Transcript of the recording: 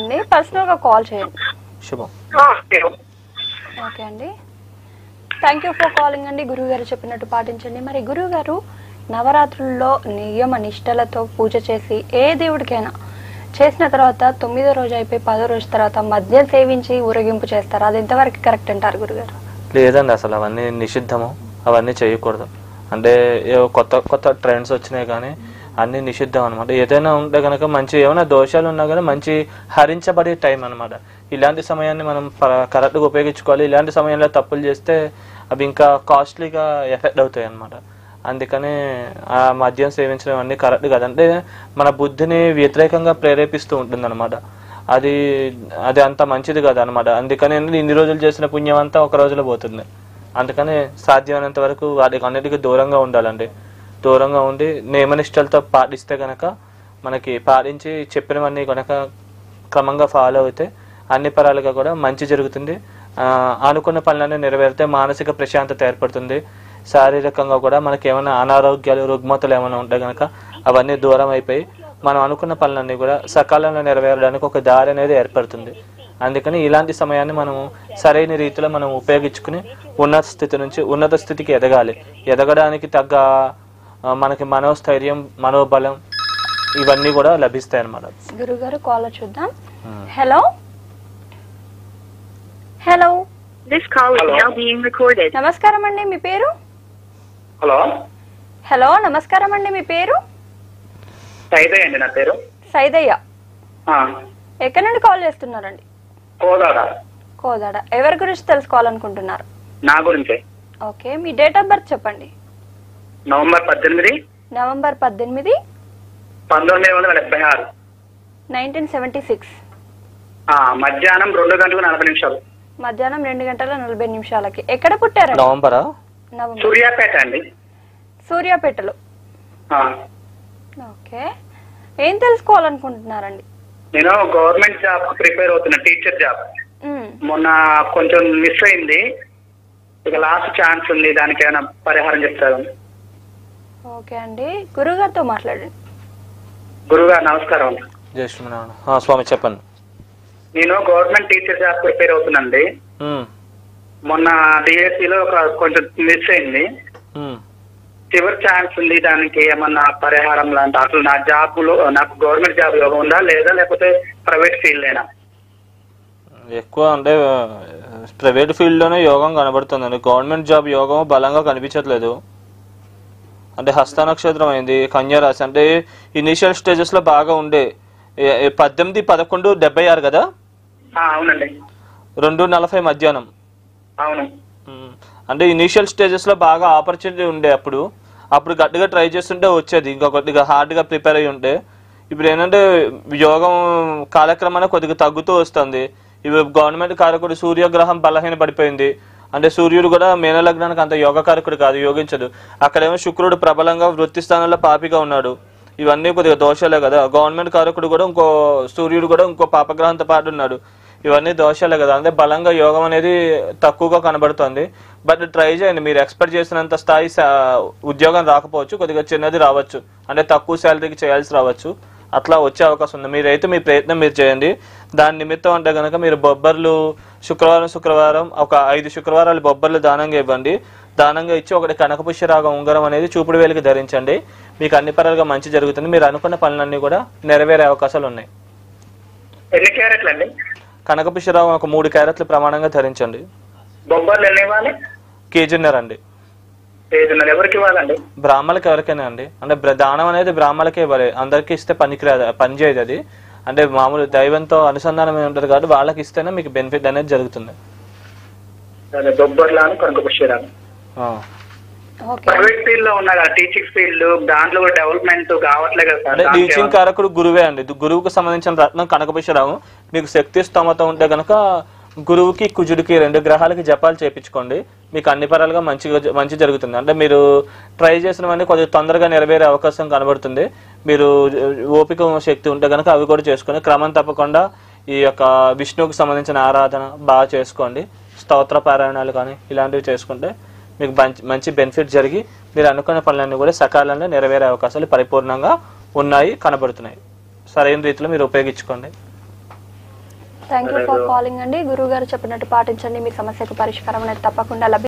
అండి, పర్సనల్గా కాల్ చేయండి. శుభం. ఓకే అండి, థ్యాంక్ యూ ఫర్ కాలింగ్ అండి. గురువు గారు చెప్పినట్టు పాటించండి. మరి గురువు గారు నవరాత్రుల్లో నియమ నిష్టలతో పూజ చేసి ఏ దేవుడికైనా చేసిన తర్వాత 9వ రోజు అయిపోయి 10వ రోజు తర్వాత మద్యం సేవించి ఊరేగింపు చేస్తారు, అది ఎంతవరకు కరెక్ట్ అంటారు గురుగారు? లేదండి, అసలు అవన్నీ నిషిద్ధము, అవన్నీ చేయకూడదు. అంటే కొత్త కొత్త ట్రెండ్స్ వచ్చినాయి కానీ అన్నీ నిషిద్ధం అనమాట. ఏదైనా ఉంటే కనుక మంచి ఏమైనా దోషాలు ఉన్నా కానీ మంచి హరించబడే టైం అనమాట. ఇలాంటి సమయాన్ని మనం కరెక్ట్గా ఉపయోగించుకోవాలి. ఇలాంటి సమయంలో తప్పులు చేస్తే అవి ఇంకా కాస్ట్లీగా ఎఫెక్ట్ అవుతాయి అనమాట. అందుకని ఆ మద్యం సేవించడం అన్నీ కరెక్ట్ కాదంటే మన బుద్ధిని వ్యతిరేకంగా ప్రేరేపిస్తూ ఉంటుంది అనమాట. అది అది అంత మంచిది కాదు అనమాట. అందుకని ఇన్ని రోజులు చేసిన పుణ్యం అంతా ఒక రోజులో పోతుంది. అందుకని సాధ్యమైనంత వరకు వాటికి అన్నిటికీ దూరంగా ఉండాలండి. దూరంగా ఉండి నియమనిష్టలతో పాటిస్తే కనుక మనకి పాటించి చెప్పినవన్నీ కనుక క్రమంగా ఫాలో అయితే అన్ని పరాలుగా కూడా మంచి జరుగుతుంది. అనుకున్న పనులన్నీ నెరవేరితే మానసిక ప్రశాంతత ఏర్పడుతుంది. శారీరకంగా కూడా మనకి ఏమైనా అనారోగ్యాలు రుగ్మతలు ఏమైనా ఉంటే కనుక అవన్నీ దూరం అయిపోయి మనం అనుకున్న పనులన్నీ కూడా సకాలంలో నెరవేరడానికి ఒక దారి అనేది ఏర్పడుతుంది. అందుకని ఇలాంటి సమయాన్ని మనము సరైన రీతిలో మనం ఉపయోగించుకుని ఉన్నత స్థితి నుంచి ఉన్నత స్థితికి ఎదగాలి. ఎదగడానికి తగ్గ మనకి మనోస్థైర్యం, మనోబలం ఇవన్నీ కూడా లభిస్తాయి అన్నమాట. గురుగారు కాల్ చూద్దాం. హలో హలో, నమస్కారం అండి, మీ పేరు? హలో హలో, నమస్కారం అండి, మీ పేరు? సైదయ్య అండి. నా పేరు సైదయ్య. ఎక్కడి నుండి కాల్ చేస్తున్నారండి? కోదాడ. ఎవరి గురించి తెలుసుకోవాలనుకుంటున్నారు? నా గురించే. ఓకే, మీ డేట్ ఆఫ్ బర్త్ చెప్పండి. నవంబర్ 18 1976. 1976. మధ్యాహ్నం 2:40. మధ్యాహ్నం 2:40. ఎక్కడ పుట్టారు? నవంబరా? సూర్యాపేట అండి. సూర్యాపేటలో. ఓకే, ఏం తెలుసుకోవాలనుకుంటున్నారండి? నేను గవర్నమెంట్ జాబ్ ప్రిపేర్ అవుతున్నా, టీచర్ జాబ్. మొన్న కొంచెం మిస్ అయింది, ఇక లాస్ట్ ఛాన్స్ ఉంది, దానికి ఏమైనా పరిహారం చెప్తారు? ఓకే అండి, గురుగారితో మాట్లాడండి. గురుగారు నమస్కారం. జై శ్రీమన్నారాయణ. స్వామి చెప్పండి. నేను గవర్నమెంట్ టీచర్ జాబ్ ప్రిపేర్ అవుతున్నాండి. మొన్న డిఎస్సిలో కొంచెం మిస్ అయింది, చివరి ఛాన్స్ ఉంది, దానికి ఏమన్నా పరిహారం లాంటి అసలు నా జాబ్ లో నాకు గవర్నమెంట్ జాబ్ యోగం ఉందా లేదా లేకపోతే ప్రైవేట్ ఫీల్డ్ అయినా? ఎక్కువ అంటే ప్రైవేట్ ఫీల్డ్ లోనే యోగం కనబడుతుందండి. గవర్నమెంట్ జాబ్ యోగం బలంగా కనిపించట్లేదు. అంటే హస్త నక్షత్రం అయింది, కన్యారాశి అంటే ఇనిషియల్ స్టేజెస్ లో బాగా ఉండే 18-11-76 కదా? అవునండి. 2:40 మధ్యాహ్నం. అవును. అంటే ఇనిషియల్ స్టేజెస్ లో బాగా ఆపర్చునిటీ ఉండే అప్పుడు గట్టిగా ట్రై చేస్తుంటే వచ్చేది, ఇంకా కొద్దిగా హార్డ్ గా ప్రిపేర్ అయ్యి ఉంటే. ఇప్పుడు ఏంటంటే యోగం కాలక్రమాన కొద్దిగా తగ్గుతూ వస్తుంది. ఇప్పుడు గవర్నమెంట్ కారకుడు సూర్యగ్రహం బలహీన పడిపోయింది. అంటే సూర్యుడు కూడా మీనలగ్నానికి అంత యోగకారకుడు కాదు, యోగించదు. అక్కడేమో శుక్రుడు ప్రబలంగా వృత్తి స్థానంలో పాపిగా ఉన్నాడు. ఇవన్నీ కొద్దిగా దోషాలే కదా. గవర్నమెంట్ కారకుడు కూడా సూర్యుడు కూడా ఇంకో పాపగ్రహంతో పాటు ఉన్నాడు. ఇవన్నీ దోషాలే కదా. అంటే బలంగా యోగం అనేది తక్కువగా కనబడుతుంది. బట్ ట్రై చేయండి, మీరు ఎక్స్పెక్ట్ చేసినంత స్థాయి ఉద్యోగం రాకపోవచ్చు, కొద్దిగా చిన్నది రావచ్చు, అంటే తక్కువ శాలరీకి చేయాల్సి రావచ్చు, అట్లా వచ్చే అవకాశం ఉంది. మీరైతే మీ ప్రయత్నం మీరు చేయండి. దాని నిమిత్తం అంటే కనుక మీరు బొబ్బర్లు శుక్రవారం ఒక 5 శుక్రవారాలు బొబ్బర్లు దానంగా ఇవ్వండి. దానంగా ఇచ్చి ఒకటి కనకపుష్యరాగ ఉంగరం అనేది చూపుడు వేలికి ధరించండి. మీకు అన్ని పరాలుగా మంచి జరుగుతుంది. మీరు అనుకున్న పనులన్నీ కూడా నెరవేరే అవకాశాలు ఉన్నాయి. ఎన్ని క్యారెట్లు అండి? కనకపుష్యరాగం ఒక 3 క్యారెట్లు ప్రమాణంగా ధరించండి. బొబ్బర్లు ఎన్ని ఇవ్వాలి? 1.5 కేజీ అండి. ఎవరికి ఇవ్వాలండి? బ్రాహ్మణులకి ఎవరికైనా అండి. అంటే దానం అనేది బ్రాహ్మణులకే ఇవ్వాలి, అందరికీ ఇస్తే పనిచేయదు అది. అంటే మామూలు దైవంతో అనుసంధానం ఉంటుంది కాబట్టి వాళ్ళకి ఇస్తేనే మీకు బెనిఫిట్ అనేది జరుగుతుంది. ప్రైవేట్ ఫీల్డ్ లో ఉన్నా టీచింగ్ ఫీల్డ్, దాంట్లో డెవలప్మెంట్ కావట్లేదు కదా. టీచింగ్ కారకుడు గురువే అండి. గురువుకు సంబంధించిన రత్నం కనకపుష్యరాగం. మీకు శక్తి స్తోమత ఉంటే కనుక గురువుకి కుజుడికి 2 గ్రహాలకి జపాలు చేయించుకోండి. మీకు అన్ని పరాలుగా మంచి జరుగుతుంది. అంటే మీరు ట్రై చేసినవన్నీ కొద్దిగా తొందరగా నెరవేరే అవకాశం కనబడుతుంది. మీరు ఓపిక శక్తి ఉంటే కనుక అవి కూడా చేసుకొని క్రమం తప్పకుండా ఈ యొక్క విష్ణువుకి సంబంధించిన ఆరాధన బాగా చేసుకోండి. స్తోత్ర పారాయణాలు కానీ ఇలాంటివి చేసుకుంటే మీకు మంచి బెనిఫిట్ జరిగి మీరు అనుకున్న పనులన్నీ కూడా సకాలంలో నెరవేరే అవకాశాలు పరిపూర్ణంగా ఉన్నాయి, కనబడుతున్నాయి. సరైన రీతిలో మీరు ఉపయోగించుకోండి. థ్యాంక్ యూ ఫర్ కాలింగ్ అండి. గురువు గారు చెప్పినట్టు పాటించండి, మీ సమస్యకు పరిష్కారం అనేది తప్పకుండా లభిస్తుంది.